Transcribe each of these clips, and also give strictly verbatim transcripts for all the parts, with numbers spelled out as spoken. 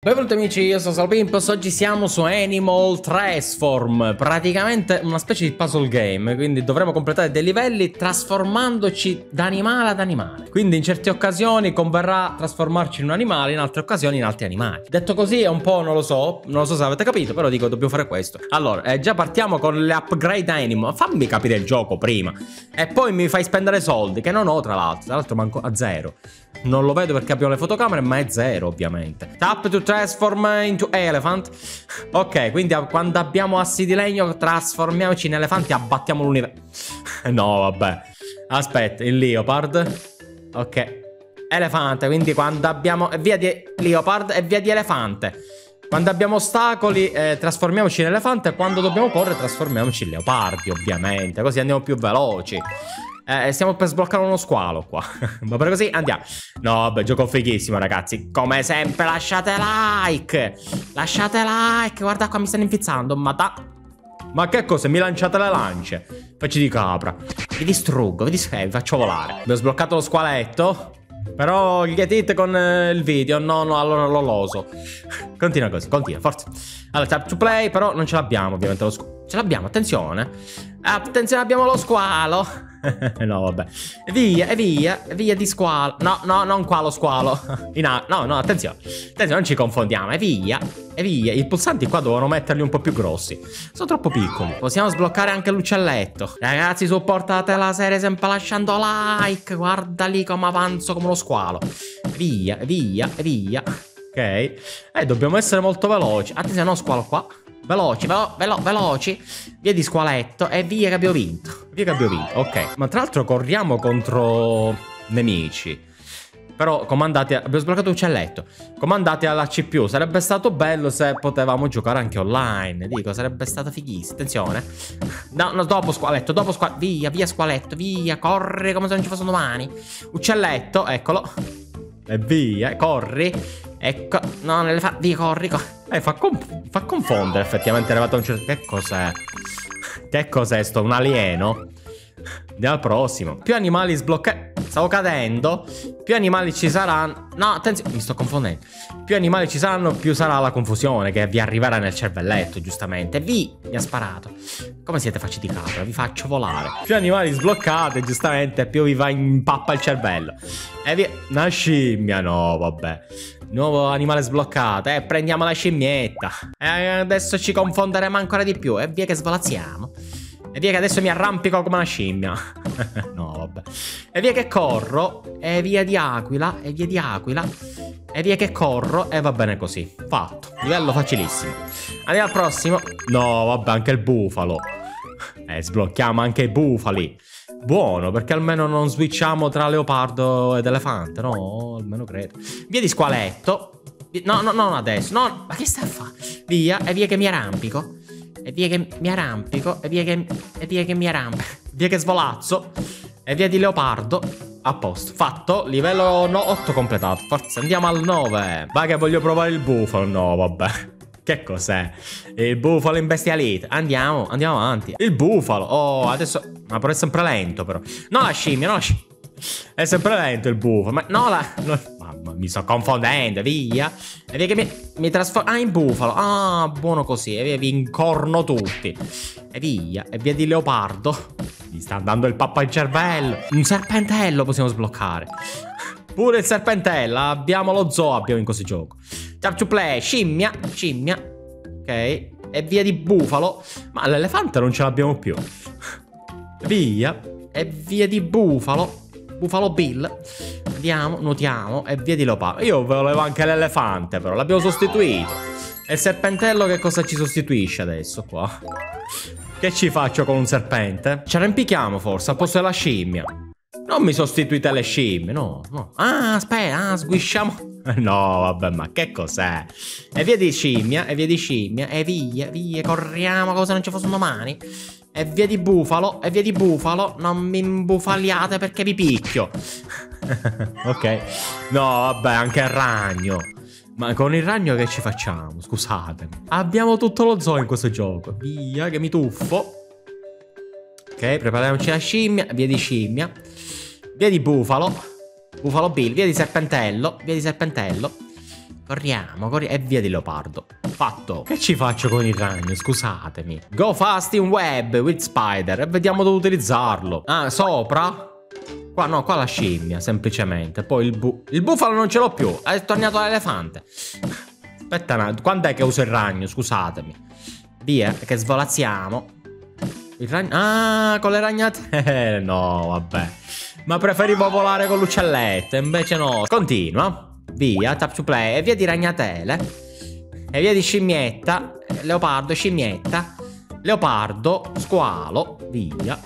Benvenuti amici, io sono Salpimpos, oggi siamo su Animal Transform, praticamente una specie di puzzle game, quindi dovremo completare dei livelli trasformandoci da animale ad animale. Quindi in certe occasioni converrà trasformarci in un animale, in altre occasioni in altri animali. Detto così è un po', non lo so, non lo so se avete capito, però dico dobbiamo fare questo. Allora, eh, già partiamo con le upgrade animal, fammi capire il gioco prima. E poi mi fai spendere soldi, che non ho tra l'altro, tra l'altro manco a zero. Non lo vedo perché abbiamo le fotocamere, ma è zero ovviamente. Tap to transform into elephant. Ok, quindi quando abbiamo assi di legno trasformiamoci in elefanti e abbattiamo l'universo. No, vabbè. Aspetta, il leopard. Ok. Elefante, quindi quando abbiamo... via di leopard e via di elefante. Quando abbiamo ostacoli eh, trasformiamoci in elefante. Quando dobbiamo correre trasformiamoci in leopardi, ovviamente. Così andiamo più veloci. Eh, stiamo per sbloccare uno squalo qua. Ma per così andiamo. No, vabbè, gioco fighissimo, ragazzi. Come sempre, lasciate like. Lasciate like. Guarda qua, mi stanno infizzando. Ma da... Ma che cosa? Mi lanciate le lance. Facci di capra. Vi distruggo, vi distruggo. Eh, vi faccio volare. Abbiamo sbloccato lo squaletto. Però gli edit con eh, il video. No, no, allora lo loso. Continua così, continua, forza. Allora, tap to play, però non ce l'abbiamo, ovviamente, lo squalo. Ce l'abbiamo, attenzione. Attenzione, abbiamo lo squalo. No, vabbè. E via, e via, e via di squalo. No, no, non qua lo squalo. In a... No, no, attenzione. Attenzione, non ci confondiamo. E via, e via. I pulsanti qua devono metterli un po' più grossi. Sono troppo piccoli. Possiamo sbloccare anche l'uccelletto. Ragazzi, supportate la serie sempre lasciando like. Guarda lì come avanzo come lo squalo. E via, e via, e via. Ok. Eh, dobbiamo essere molto veloci. Attenzione, no squalo qua. Veloci, velo, velo, veloci. Via di squaletto e via che abbiamo vinto. Via che abbiamo vinto, ok. Ma tra l'altro corriamo contro nemici. Però comandati, abbiamo sbloccato uccelletto. Comandati alla C P U. Sarebbe stato bello se potevamo giocare anche online. Dico, sarebbe stato fighissimo. Attenzione. No, no, dopo squaletto, dopo squaletto. Via, via squaletto, via. Corri come se non ci fossero domani. Uccelletto, eccolo. E via, corri. Ecco, no, nell'elefante, via, corri, corri. Eh, fa, fa confondere effettivamente elevato a un certo... Che cos'è? Che cos'è sto? Un alieno? Andiamo al prossimo. Più animali sbloccati. Stavo cadendo. Più animali ci saranno. No, attenzione, mi sto confondendo. Più animali ci saranno, più sarà la confusione che vi arriverà nel cervelletto, giustamente. Vi, mi ha sparato. Come siete facci di capra? Vi faccio volare. Più animali sbloccati, giustamente, più vi va in pappa il cervello. E via. Una scimmia, no, vabbè. Nuovo animale sbloccato. Eh, prendiamo la scimmietta. E adesso ci confonderemo ancora di più. E via che svolazziamo. E via che adesso mi arrampico come una scimmia. No, vabbè. E via che corro. E via di aquila. E via di aquila. E via che corro. E va bene così. Fatto. Livello facilissimo. Andiamo al prossimo. No, vabbè, anche il bufalo. Eh, sblocchiamo anche i bufali. Buono, perché almeno non switchiamo tra leopardo ed elefante. No, almeno credo. Via di squaletto. No, no, non adesso. No, ma che stai a fare? Via. E via che mi arrampico. E via che mi arrampico. E via che, e via che mi arrampico. Via che svolazzo. E via di leopardo. A posto. Fatto. Livello no, otto completato. Forza, andiamo al nove. Vai che voglio provare il bufalo. No, vabbè. Che cos'è? Il bufalo imbestialito. Andiamo, andiamo avanti. Il bufalo. Oh, adesso... Ma però è sempre lento, però. No, la scimmia, no, la scimmia. È sempre lento il bufalo. Ma no, la... No, mamma, mi sto confondendo, via. E via che mi, mi trasformo... Ah, in bufalo. Ah, buono così. E via, vi incorno tutti. E via. E via di leopardo. Mi sta andando il pappa in cervello. Un serpentello possiamo sbloccare. Pure il serpentello. Abbiamo lo zoo, abbiamo in questo gioco. Tap to play. Scimmia. Scimmia. Ok. E via di bufalo. Ma l'elefante non ce l'abbiamo più. Via. E via di bufalo. Buffalo Bill. Andiamo, nuotiamo. E via di leopardo. Io volevo anche l'elefante, però l'abbiamo sostituito. E il serpentello che cosa ci sostituisce adesso qua? Che ci faccio con un serpente? Ce l'arrampichiamo forse al posto della scimmia. Non mi sostituite le scimmie, no, no. Ah, aspetta, ah, sguisciamo. No, vabbè, ma che cos'è? E via di scimmia, e via di scimmia, e via, via, corriamo come se non ci fossero domani. E via di bufalo, e via di bufalo. Non mi imbufaliate perché vi picchio. Ok. No, vabbè, anche il ragno. Ma con il ragno che ci facciamo? Scusatemi. Abbiamo tutto lo zoo in questo gioco. Via, che mi tuffo. Ok, prepariamoci la scimmia. Via di scimmia. Via di bufalo. Bufalo Bill. Via di serpentello. Via di serpentello. Corriamo, corriamo. E via di leopardo. Fatto. Che ci faccio con il ragno? Scusatemi. Go fast in web with spider. E vediamo dove utilizzarlo. Ah, sopra? Qua no, qua la scimmia, semplicemente. Poi il bu... Il bufalo non ce l'ho più. È tornato l'elefante. Aspetta un attimo. Quando è che uso il ragno? Scusatemi. Via, che svolazziamo. Il ragno... Ah, con le ragnate. No, vabbè. Ma preferivo volare con l'uccellette. Invece no. Continua. Via, tap to play. E via di ragnatele. E via di scimmietta. Leopardo, scimmietta. Leopardo, squalo. Via.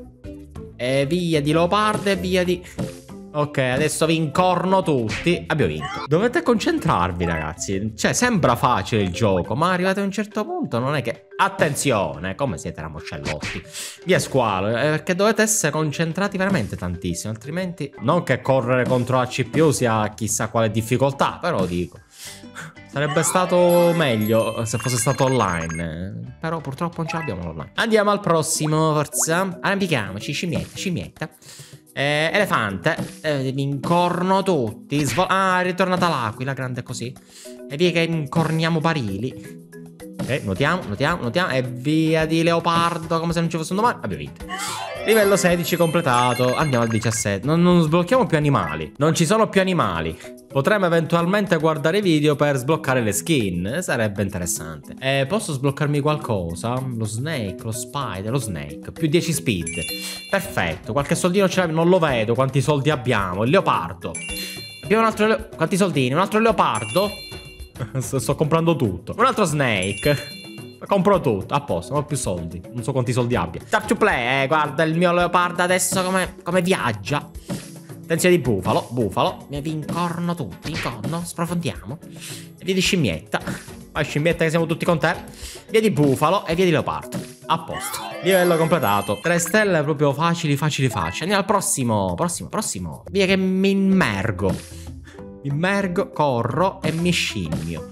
E via di leopardo e via di... Ok, adesso vi incorno tutti. Abbiamo vinto. Dovete concentrarvi, ragazzi. Cioè, sembra facile il gioco, ma arrivate a un certo punto non è che... Attenzione, come siete ramoscellotti. Via squalo, eh, perché dovete essere concentrati veramente tantissimo. Altrimenti... Non che correre contro la C P U sia chissà quale difficoltà, però dico... Sarebbe stato meglio se fosse stato online. Però purtroppo non ce l'abbiamo online. Andiamo al prossimo, forza. Arrampichiamoci, scimmietta, scimmietta. Eh, elefante. Eh, mi incorno tutti. Svol ah, è ritornata l'aquila, grande così. E via che incorniamo barili. Ok, nuotiamo, nuotiamo, nuotiamo. E via di leopardo, come se non ci fosse un domani. Abbiamo vinto. Livello sedici completato. Andiamo al diciassette. Non, non sblocchiamo più animali. Non ci sono più animali. Potremmo eventualmente guardare video per sbloccare le skin. Sarebbe interessante. Eh, posso sbloccarmi qualcosa? Lo snake, lo spider, lo snake. Più dieci speed. Perfetto. Qualche soldino ce l'abbiamo. Non lo vedo. Quanti soldi abbiamo? Il leopardo. Abbiamo un altro le... Quanti soldini? Un altro leopardo? sto, sto comprando tutto. Un altro snake. Compro tutto, a posto, non ho più soldi. Non so quanti soldi abbia. Tap to play, eh, guarda il mio leopardo adesso come, come viaggia. Attenzione di bufalo, bufalo. Mi incorno tutti, incorno, sprofondiamo. E via di scimmietta. Vai scimmietta che siamo tutti con te. Via di bufalo e via di leopardo. A posto. Livello completato. Tre stelle proprio facili, facili, facili. Andiamo al prossimo, prossimo, prossimo. Via che mi immergo. Mi immergo, corro e mi scimmio.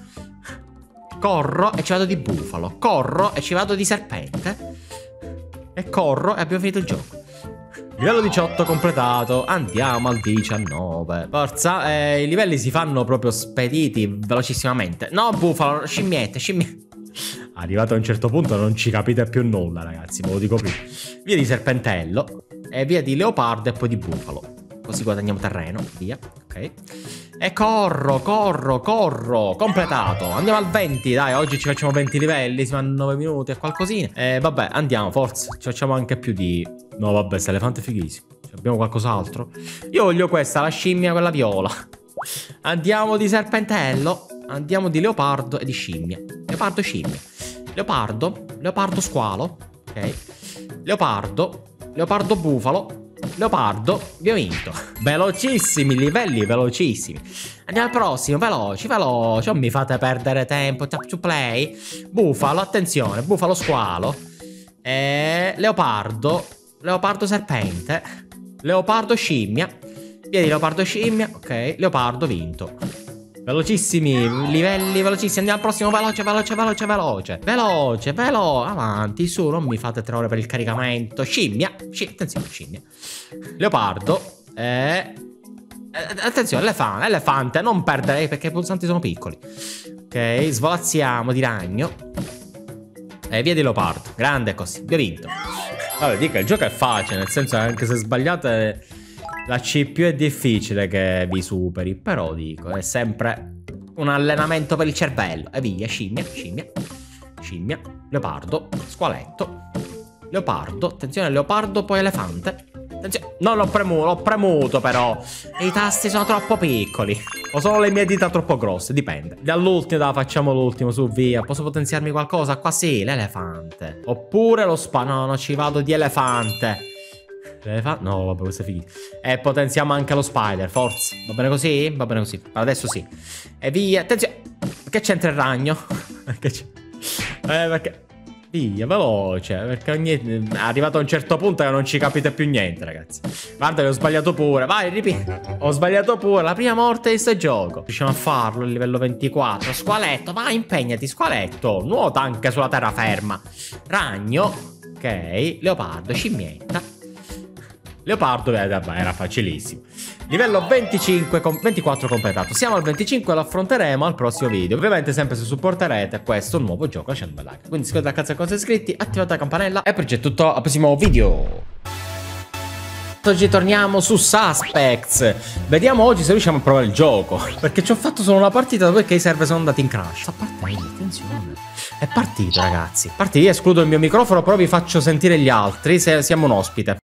Corro e ci vado di bufalo. Corro e ci vado di serpente. E corro e abbiamo finito il gioco. Livello diciotto completato. Andiamo al diciannove. Forza, eh, i livelli si fanno proprio spediti velocissimamente. No, bufalo, scimmiette, scimmiette. Arrivato a un certo punto non ci capite più nulla, ragazzi, ve lo dico prima. Via di serpentello. E via di leopardo e poi di bufalo. Così guadagniamo terreno, via, ok. E corro, corro, corro, completato. Andiamo al venti, dai, oggi ci facciamo venti livelli, si fanno nove minuti e qualcosina. E vabbè, andiamo, forza, ci facciamo anche più di... No, vabbè, questo elefante è fighissimo. Abbiamo qualcos'altro? Io voglio questa, la scimmia, quella viola. Andiamo di serpentello, andiamo di leopardo e di scimmia. Leopardo e scimmia. Leopardo, leopardo squalo, ok. Leopardo, leopardo bufalo. Leopardo, abbiamo vinto. Velocissimi livelli, velocissimi. Andiamo al prossimo, veloci, veloci. Non mi fate perdere tempo. Tap to play. Bufalo, attenzione, bufalo squalo. E... Leopardo. Leopardo serpente. Leopardo scimmia. Via di leopardo scimmia. Ok, leopardo vinto. Velocissimi livelli, velocissimi. Andiamo al prossimo, veloce, veloce, veloce, veloce. Veloce, veloce. Avanti, su, non mi fate tre ore per il caricamento. Scimmia, sci attenzione, scimmia. Leopardo. Eh... Attenzione, elefante, elefante. Non perdere perché i pulsanti sono piccoli. Ok, svolazziamo di ragno. E via di leopardo. Grande così, abbiamo vinto. Vabbè, dica, il gioco è facile. Nel senso che anche se sbagliate... La C P U è difficile che vi superi, però dico, è sempre un allenamento per il cervello. E via, scimmia, scimmia, scimmia, leopardo, squaletto, leopardo, attenzione, leopardo, poi elefante. Attenzione, non l'ho premuto, l'ho premuto però. E i tasti sono troppo piccoli. O sono le mie dita troppo grosse, dipende. Dall'ultimo, da, facciamo l'ultimo, su, via. Posso potenziarmi qualcosa? Qua sì, l'elefante. Oppure lo spa... No, no, ci vado di elefante. No, vabbè, questo è fighissimo. E potenziamo anche lo spider, forza. Va bene così? Va bene così. Adesso sì. E via. Attenzione. Perché c'entra il ragno? Perché c'è? Eh, perché... Via, veloce. Perché ogni... è arrivato a un certo punto che non ci capite più niente, ragazzi. Guarda che ho sbagliato pure. Vai, ripeti. Ho sbagliato pure. La prima morte di sto gioco. Riusciamo a farlo, il livello ventiquattro. Squaletto, vai, impegnati, squaletto. Nuota anche sulla terraferma. Ragno. Ok. Leopardo, scimmietta. Leopardo, eh, vabbè, era facilissimo. Livello venticinque, com ventiquattro completato. Siamo al venticinque, lo affronteremo al prossimo video. Ovviamente sempre se supporterete questo nuovo gioco lasciando un like. Quindi iscrivetevi al canale se non siete iscritti, attivate la campanella e per oggi è tutto, al prossimo video. Oggi torniamo su Suspects. Vediamo oggi se riusciamo a provare il gioco, perché ci ho fatto solo una partita perché i server sono andati in crash. Sta partendo, attenzione. È partito, ragazzi. Partito, io escludo il mio microfono, però vi faccio sentire gli altri se siamo un ospite.